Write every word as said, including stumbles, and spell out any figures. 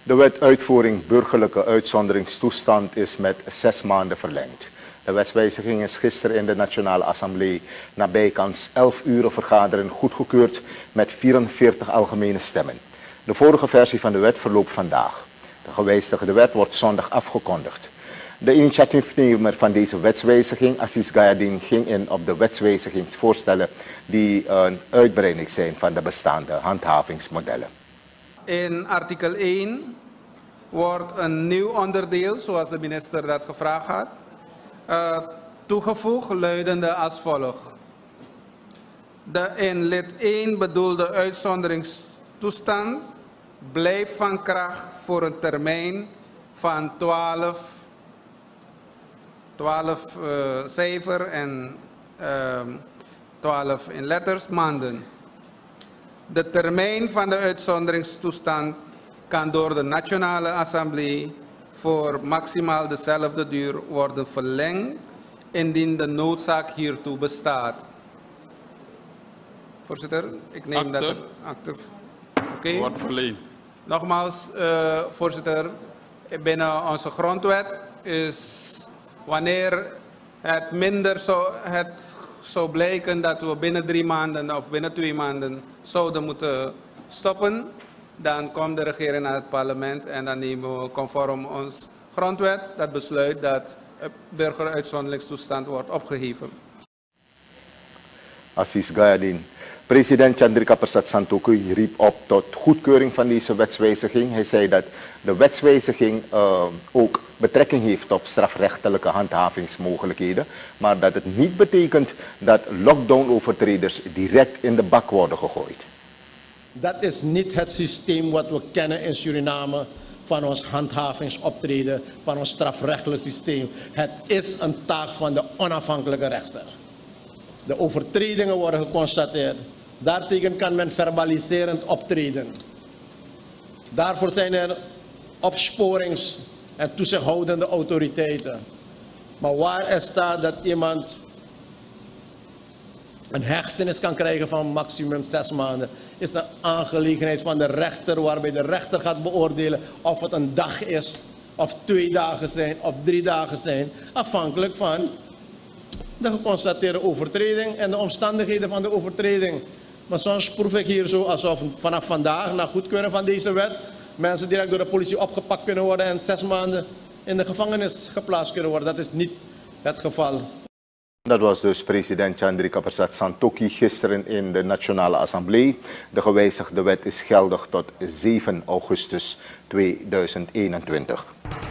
De wet uitvoering burgerlijke uitzonderingstoestand is met zes maanden verlengd. De wetswijziging is gisteren in de Nationale Assemblée na bijkans elf uren vergaderen goedgekeurd met vierenveertig algemene stemmen. De vorige versie van de wet verloopt vandaag. De gewijzigde wet wordt zondag afgekondigd. De initiatiefnemer van deze wetswijziging, Aziz Gayadeen, ging in op de wetswijzigingsvoorstellen die een uitbreiding zijn van de bestaande handhavingsmodellen. In artikel één wordt een nieuw onderdeel, zoals de minister dat gevraagd had, uh, toegevoegd, luidende als volgt. De in lid één bedoelde uitzonderingstoestand blijft van kracht voor een termijn van twaalf, twaalf uh, cijfer en uh, twaalf in letters maanden. De termijn van de uitzonderingstoestand kan door de Nationale Assemblée voor maximaal dezelfde duur worden verlengd indien de noodzaak hiertoe bestaat. Voorzitter, ik neem Akte. dat er akte. Oké. Okay. Wordt verleend. Nogmaals, uh, voorzitter, binnen onze grondwet is wanneer het minder zou, het zou blijken dat we binnen drie maanden of binnen twee maanden zouden moeten stoppen, dan komt de regering naar het parlement en dan nemen we conform ons grondwet dat besluit dat de burgeruitzonderingstoestand wordt opgeheven. Aziz Gayadeen. President Chandrika Persat Santokhi riep op tot goedkeuring van deze wetswijziging. Hij zei dat de wetswijziging uh, ook betrekking heeft op strafrechtelijke handhavingsmogelijkheden, maar dat het niet betekent dat lockdown-overtreders direct in de bak worden gegooid. Dat is niet het systeem wat we kennen in Suriname van ons handhavingsoptreden, van ons strafrechtelijk systeem. Het is een taak van de onafhankelijke rechter. De overtredingen worden geconstateerd. Daartegen kan men verbaliserend optreden. Daarvoor zijn er opsporings- en toezichthoudende autoriteiten. Maar waar er staat dat iemand een hechtenis kan krijgen van maximum zes maanden, is een aangelegenheid van de rechter, waarbij de rechter gaat beoordelen of het een dag is, of twee dagen zijn, of drie dagen zijn, afhankelijk van de geconstateerde overtreding en de omstandigheden van de overtreding. Maar soms proef ik hier zo alsof vanaf vandaag, na goedkeuren van deze wet, mensen direct door de politie opgepakt kunnen worden en zes maanden in de gevangenis geplaatst kunnen worden. Dat is niet het geval. Dat was dus president Chandrika Persat Santokhi gisteren in de Nationale Assemblée. De gewijzigde wet is geldig tot zeven augustus tweeduizend eenentwintig.